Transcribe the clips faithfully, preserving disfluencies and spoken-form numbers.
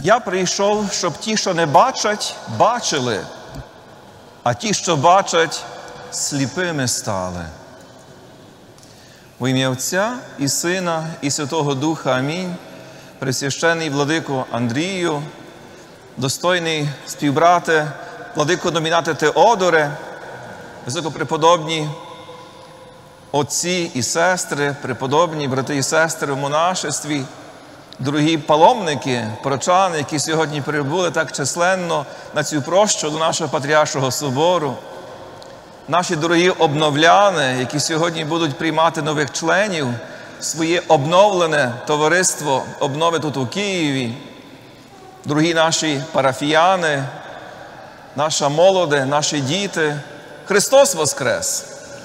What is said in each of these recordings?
Я прийшов, щоб ті, що не бачать, бачили, а ті, що бачать, сліпими стали. В ім'я Отця і Сина, і Святого Духа. Амінь. Пресвящений владико Андрію, достойний співбрате, владико номінате Теодоре, високопреподобні отці і сестри, преподобні брати і сестри в монашестві, дорогі паломники, прочани, які сьогодні прибули так численно на цю прощу до нашого Патріаршого собору, наші дорогі обновляни, які сьогодні будуть приймати нових членів, своє обновлене товариство обнови тут у Києві, дорогі наші парафіяни, наша молоде, наші діти. Христос Воскрес!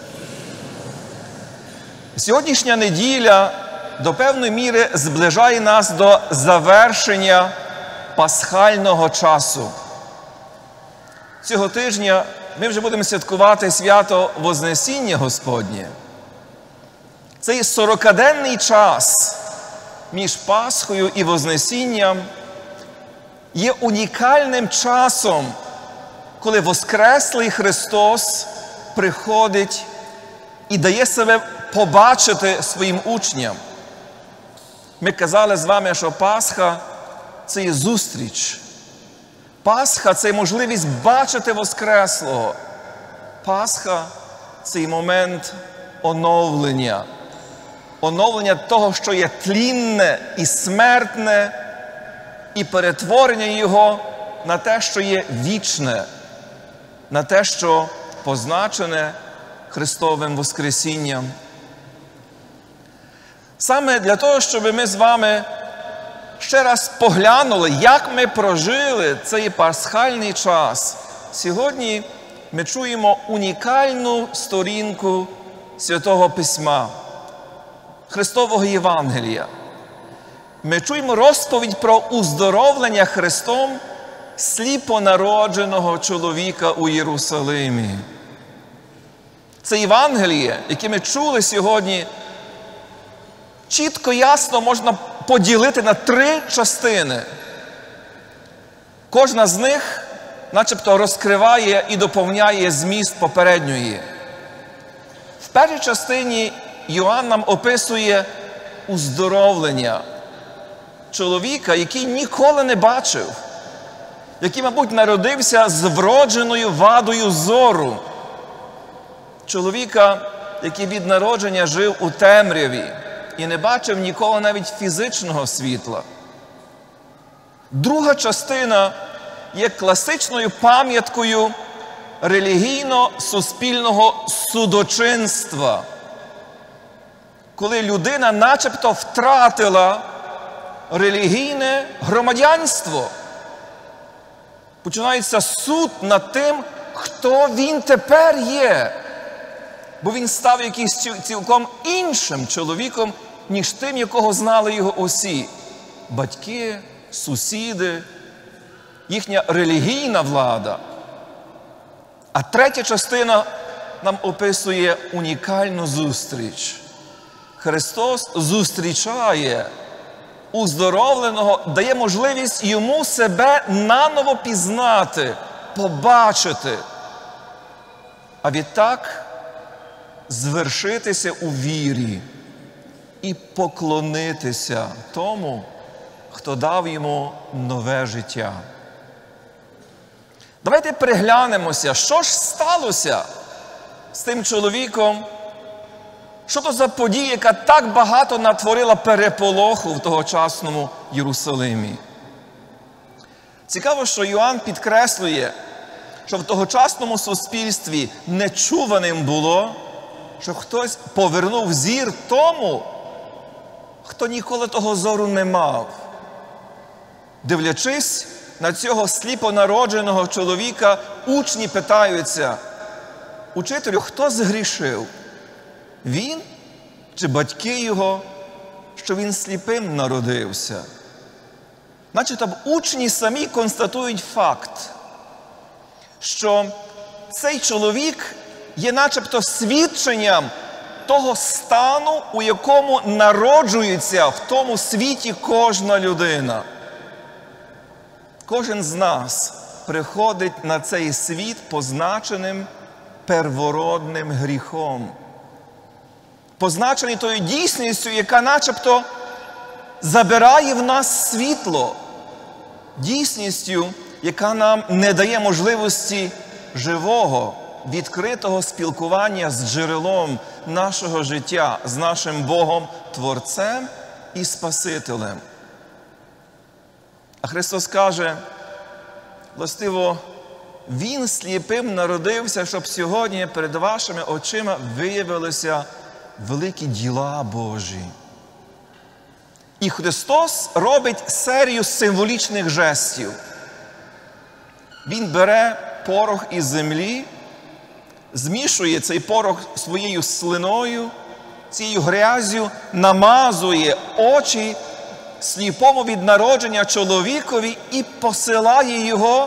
Сьогоднішня неділя до певної міри зближає нас до завершення пасхального часу. Цього тижня ми вже будемо святкувати свято Вознесіння Господнє. Цей сорокаденний час між Пасхою і Вознесінням є унікальним часом, коли Воскреслий Христос приходить і дає себе побачити своїм учням. Ми казали з вами, що Пасха – це є зустріч. Пасха – це можливість бачити Воскреслого. Пасха – це момент оновлення. Оновлення того, що є тлінне і смертне, і перетворення його на те, що є вічне, на те, що позначене Христовим Воскресінням. Саме для того, щоб ми з вами ще раз поглянули, як ми прожили цей пасхальний час. Сьогодні ми чуємо унікальну сторінку Святого Письма, Христового Євангелія. Ми чуємо розповідь про уздоровлення Христом сліпонародженого чоловіка у Єрусалимі. Це Євангеліє, яке ми чули сьогодні, чітко, ясно можна поділити на три частини. Кожна з них начебто розкриває і доповняє зміст попередньої. В першій частині Йоанн нам описує уздоровлення чоловіка, який ніколи не бачив, який, мабуть, народився з вродженою вадою зору. Чоловіка, який від народження жив у темряві і не бачив ніколи навіть фізичного світла. Друга частина є класичною пам'яткою релігійно-суспільного судочинства, коли людина начебто втратила релігійне громадянство. Починається суд над тим, хто він тепер є. Бо він став якийсь цілком іншим чоловіком, ніж тим, якого знали його усі. Батьки, сусіди, їхня релігійна влада. А третя частина нам описує унікальну зустріч. Христос зустрічає уздоровленого, дає можливість йому себе наново пізнати, побачити. А відтак звершитися у вірі і поклонитися тому, хто дав йому нове життя. Давайте приглянемося, що ж сталося з тим чоловіком, що то за подія, яка так багато натворила переполоху в тогочасному Єрусалимі. Цікаво, що Йоанн підкреслює, що в тогочасному суспільстві нечуваним було, що хтось повернув зір тому, хто ніколи того зору не мав. Дивлячись на цього сліпонародженого чоловіка, учні питаються: «Учителю, хто згрішив? Він чи батьки його, що він сліпим народився?» Начебто учні самі констатують факт, що цей чоловік є начебто свідченням того стану, у якому народжується в тому світі кожна людина. Кожен з нас приходить на цей світ позначеним первородним гріхом. Позначений тою дійсністю, яка начебто забирає в нас світло. Дійсністю, яка нам не дає можливості живого, відкритого спілкування з джерелом нашого життя, з нашим Богом, Творцем і Спасителем. А Христос каже, властиво, Він сліпим народився, щоб сьогодні перед вашими очима виявилися великі діла Божі. І Христос робить серію символічних жестів. Він бере порох із землі, змішує цей порох своєю слиною, цією грязю, намазує очі сліпому від народження чоловікові і посилає його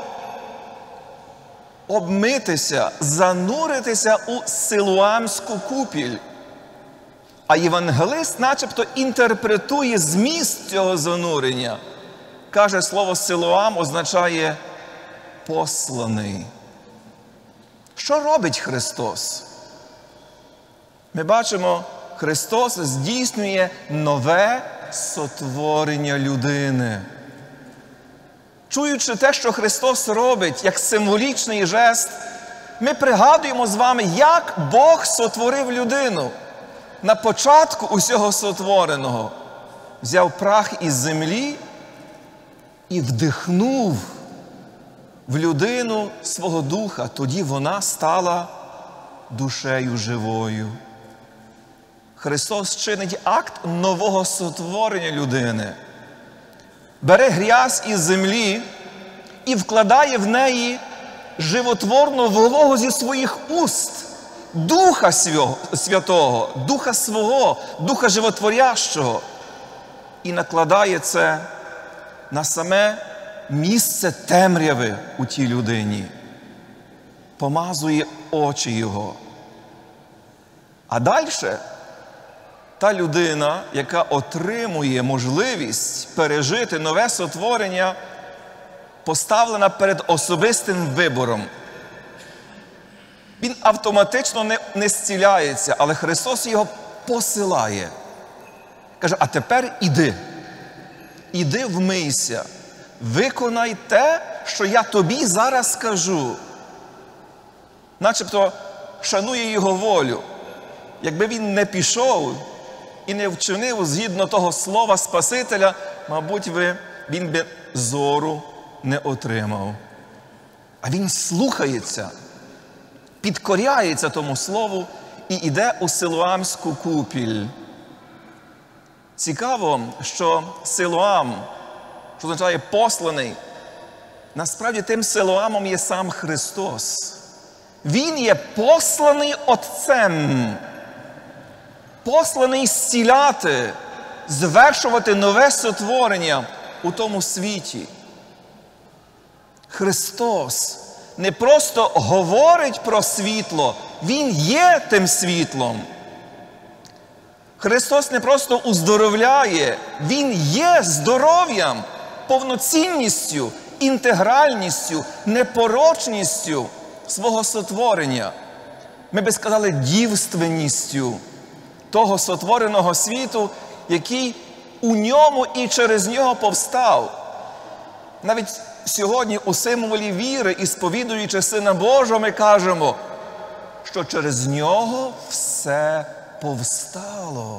обмитися, зануритися у Силуамську купіль. А євангелист начебто інтерпретує зміст цього занурення. Каже, слово «Силуам» означає «посланий». Що робить Христос? Ми бачимо, Христос здійснює нове сотворення людини. Чуючи те, що Христос робить, як символічний жест, ми пригадуємо з вами, як Бог сотворив людину. На початку усього сотвореного взяв прах із землі і вдихнув в людину свого духа. Тоді вона стала душею живою. Христос чинить акт нового сотворення людини. Бере грязь із землі і вкладає в неї животворну вологу зі своїх уст. Духа Святого, Духа свого, Духа Животворящого. І накладає це на саме місце темряви у тій людині. Помазує очі його. А далі та людина, яка отримує можливість пережити нове сотворення, поставлена перед особистим вибором. Він автоматично не, не зціляється, але Христос його посилає. Каже, а тепер іди. Іди вмийся. Виконай те, що я тобі зараз скажу. Начебто шанує його волю. Якби він не пішов і не вчинив згідно того слова Спасителя, мабуть, ви, він би зору не отримав. А він слухається, підкоряється тому слову і йде у Силуамську купіль. Цікаво, що Силуам, що означає посланий, насправді тим Силуамом є сам Христос. Він є посланий Отцем, посланий зціляти, звершувати нове сотворення у тому світі. Христос не просто говорить про світло, Він є тим світлом. Христос не просто уздоровляє, Він є здоров'ям, повноцінністю, інтегральністю, непорочністю свого сотворення. Ми би сказали, дівственністю того сотвореного світу, який у ньому і через нього повстав. Навіть сьогодні у символі віри і сповідуючи Сина Божого, ми кажемо, що через нього все повстало.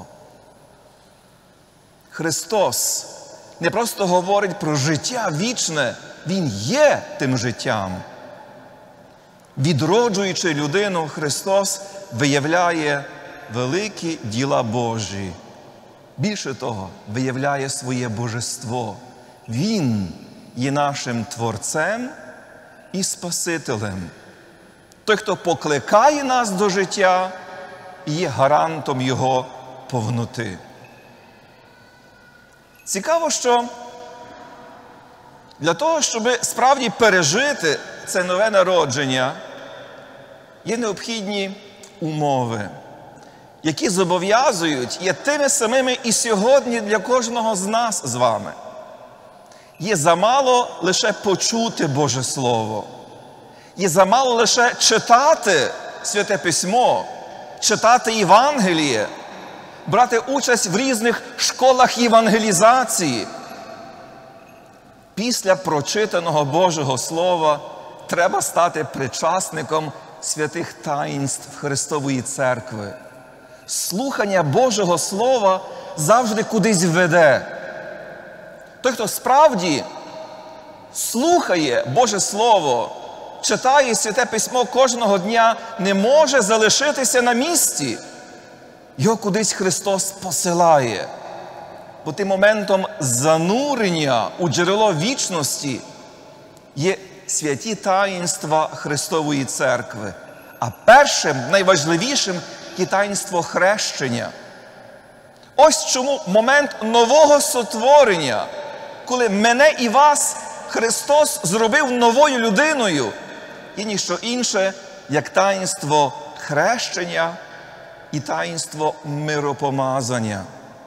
Христос не просто говорить про життя вічне, Він є тим життям. Відроджуючи людину, Христос виявляє великі діла Божі. Більше того, виявляє своє божество. Він є нашим Творцем і Спасителем. Той, хто покликає нас до життя, є гарантом його повноти. Цікаво, що для того, щоб справді пережити це нове народження, є необхідні умови, які зобов'язують, є тими самими і сьогодні для кожного з нас з вами. Є замало лише почути Боже Слово. Є замало лише читати Святе Письмо, читати Євангеліє, брати участь в різних школах євангелізації. Після прочитаного Божого Слова треба стати причасником святих таїнств Христової Церкви. Слухання Божого Слова завжди кудись веде. Той, хто справді слухає Боже Слово, читає Святе Письмо кожного дня, не може залишитися на місці. Його кудись Христос посилає. Бо тим моментом занурення у джерело вічності є святі таїнства Христової Церкви. А першим, найважливішим є таїнство хрещення. Ось чому момент нового сотворення, коли мене і вас Христос зробив новою людиною, і ніщо інше, як таїнство хрещення і таїнство миропомазання.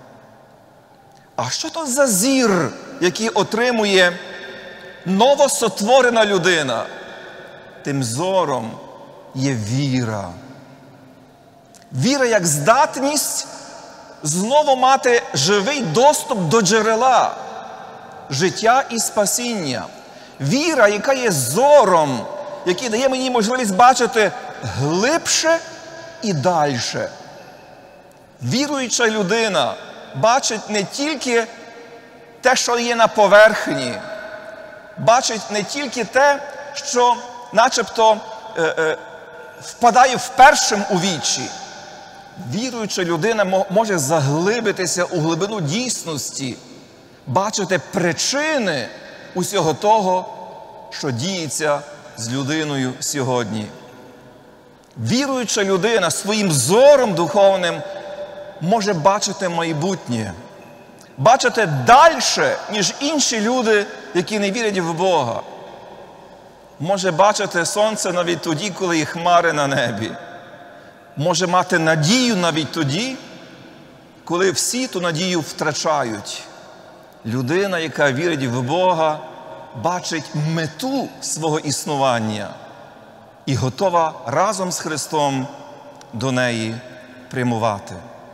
А що то за зір, який отримує новосотворена людина? Тим зором є віра. Віра як здатність знову мати живий доступ до джерела життя і спасіння. Віра, яка є зором, який дає мені можливість бачити глибше і дальше. Віруюча людина бачить не тільки те, що є на поверхні, бачить не тільки те, що начебто е, е, впадає впершим у вічі. Віруюча людина може заглибитися у глибину дійсності, бачити причини усього того, що діється з людиною сьогодні. Віруюча людина своїм зором духовним може бачити майбутнє, бачити дальше, ніж інші люди, які не вірять в Бога. Може бачити сонце навіть тоді, коли є хмари на небі. Може мати надію навіть тоді, коли всі ту надію втрачають. Людина, яка вірить в Бога, бачить мету свого існування і готова разом з Христом до неї прямувати.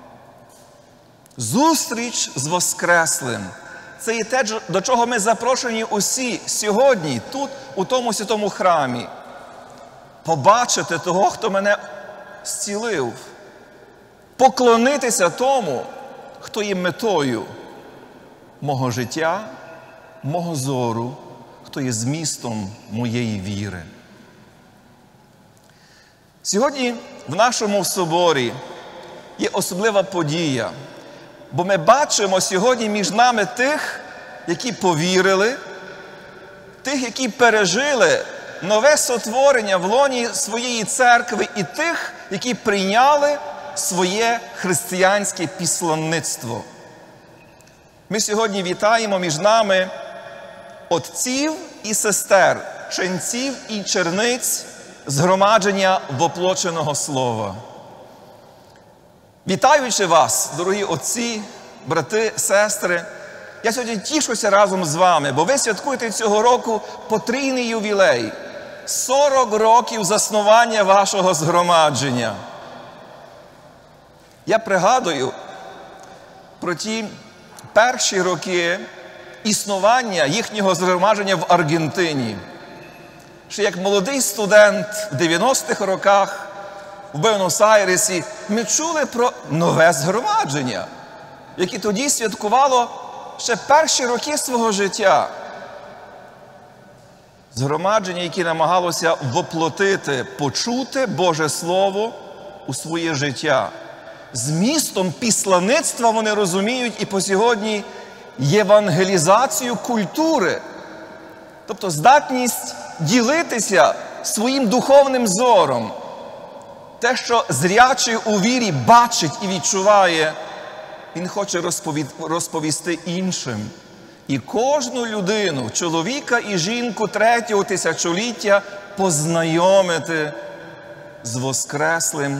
Зустріч з Воскреслим – це є те, до чого ми запрошені усі сьогодні, тут, у тому святому храмі. Побачити того, хто мене зцілив. Поклонитися тому, хто є метою мого життя, мого зору, хто є змістом моєї віри. Сьогодні в нашому соборі є особлива подія, бо ми бачимо сьогодні між нами тих, які повірили, тих, які пережили нове сотворення в лоні своєї церкви, і тих, які прийняли своє християнське післанництво. Ми сьогодні вітаємо між нами отців і сестер, ченців і черниць згромадження воплоченого Слова. Вітаючи вас, дорогі отці, брати, сестри, я сьогодні тішуся разом з вами, бо ви святкуєте цього року потрійний ювілей – сорок років заснування вашого згромадження. Я пригадую про ті перші роки існування їхнього згромадження в Аргентині. Ще як молодий студент в дев'яностих роках в Буенос-Айресі ми чули про нове згромадження, яке тоді святкувало ще перші роки свого життя. Згромадження, яке намагалося воплотити, почути Боже Слово у своє життя. Змістом післаництва вони розуміють і по сьогодні євангелізацію культури. Тобто здатність ділитися своїм духовним зором. Те, що зрячий у вірі бачить і відчуває, він хоче розповісти іншим. І кожну людину, чоловіка і жінку третього тисячоліття познайомити з Воскреслим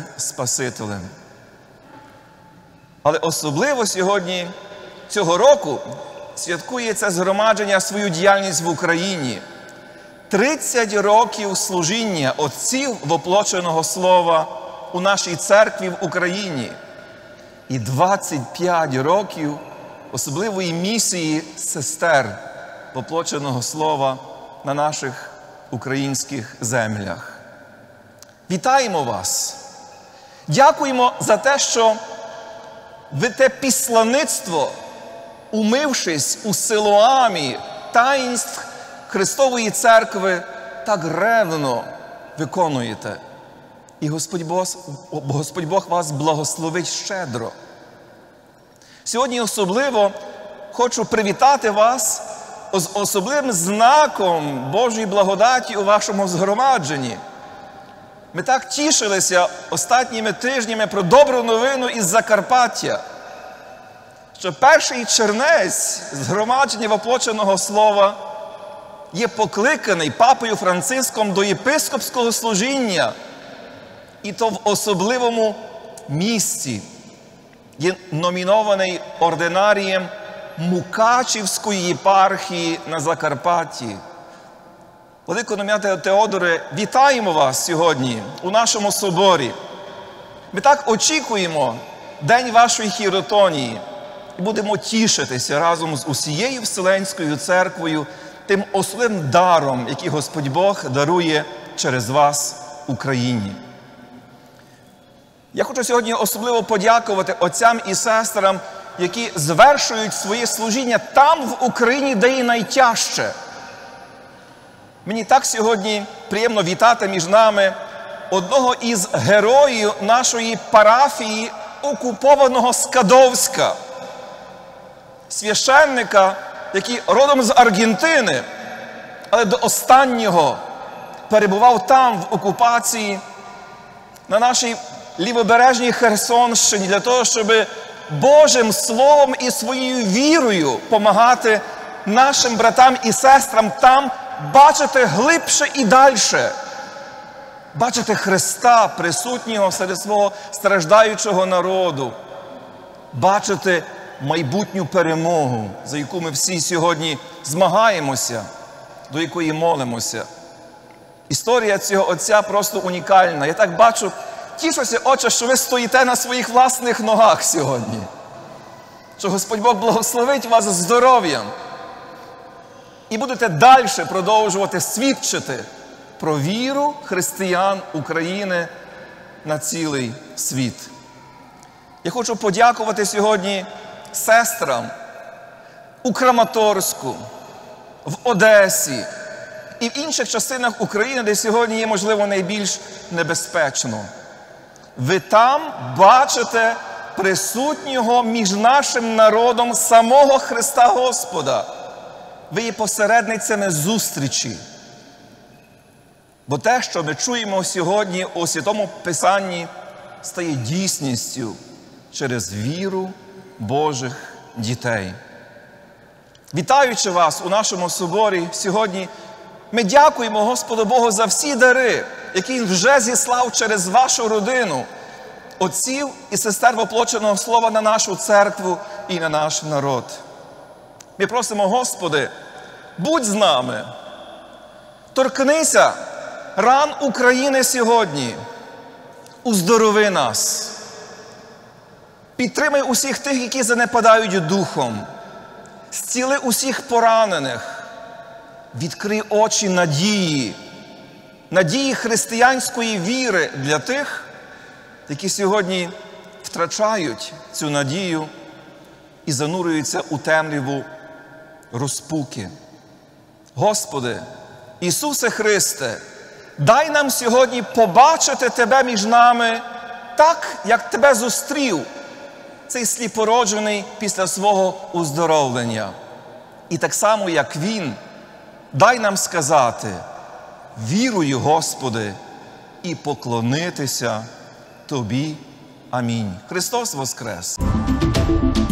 Спасителем. Але особливо сьогодні, цього року, святкує це згромадження свою діяльність в Україні. тридцять років служіння отців воплоченого слова у нашій церкві в Україні. І двадцять п'ять років особливої місії сестер воплоченого слова на наших українських землях. Вітаємо вас! Дякуємо за те, що ви те післаництво, умившись у Силоамі таїнств Христової Церкви, так ревно виконуєте. І Господь Бог, Господь Бог вас благословить щедро. Сьогодні особливо хочу привітати вас з особливим знаком Божої благодаті у вашому згромадженні. Ми так тішилися останніми тижнями про добру новину із Закарпаття, що перший чернець згромадження воплоченого слова є покликаний Папою Франциском до єпископського служіння, і то в особливому місці. Є номінований ординарієм Мукачівської єпархії на Закарпатті. Владико-номіната Теодоре, вітаємо вас сьогодні у нашому соборі. Ми так очікуємо День вашої хіротонії і будемо тішитися разом з усією Вселенською Церквою тим особливим даром, який Господь Бог дарує через вас Україні. Я хочу сьогодні особливо подякувати отцям і сестрам, які звершують своє служіння там, в Україні, де і найтяжче. Мені так сьогодні приємно вітати між нами одного із героїв нашої парафії, окупованого Скадовська, священника, який родом з Аргентини, але до останнього перебував там, в окупації, на нашій лівобережній Херсонщині, для того, щоб Божим Словом і своєю вірою помагати нашим братам і сестрам там бачити глибше і дальше, бачити Христа, присутнього серед свого страждаючого народу, бачити майбутню перемогу, за яку ми всі сьогодні змагаємося, до якої молимося. Історія цього отця просто унікальна. Я так бачу, тішуся, Отче, що ви стоїте на своїх власних ногах сьогодні, що Господь Бог благословить вас здоров'ям і будете далі продовжувати свідчити про віру християн України на цілий світ. Я хочу подякувати сьогодні сестрам у Краматорську, в Одесі і в інших частинах України, де сьогодні є, можливо, найбільш небезпечно. Ви там бачите присутнього між нашим народом самого Христа Господа. Ви є посередницями зустрічі. Бо те, що ми чуємо сьогодні у Святому Писанні, стає дійсністю через віру Божих дітей. Вітаючи вас у нашому соборі сьогодні, ми дякуємо Господу Богу за всі дари, які Він вже зіслав через вашу родину, отців і сестер воплоченого слова на нашу церкву і на наш народ. Ми просимо, Господи, будь з нами, торкнися ран України сьогодні, уздорови нас, підтримай усіх тих, які занепадають духом, зціли усіх поранених, відкрий очі надії, надії християнської віри для тих, які сьогодні втрачають цю надію і занурюються у темряву розпуки. Господи, Ісусе Христе, дай нам сьогодні побачити Тебе між нами так, як Тебе зустрів цей сліпороджений після свого уздоровлення. І так само, як Він, дай нам сказати: вірую, Господи, і поклонитися Тобі. Амінь. Христос воскрес!